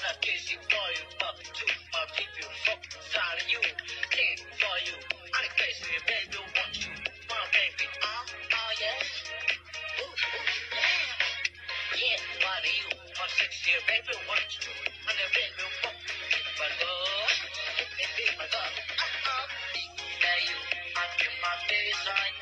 kissing for you, fuck too, keep you fuck inside of you, king for you. I'm the crazy baby, want you, my baby, oh yeah. Ooh, yeah. Yeah, what are you? I'm 60, baby, want you. I'm the baby, fuck my love, my love. Yeah, you, I feel my face right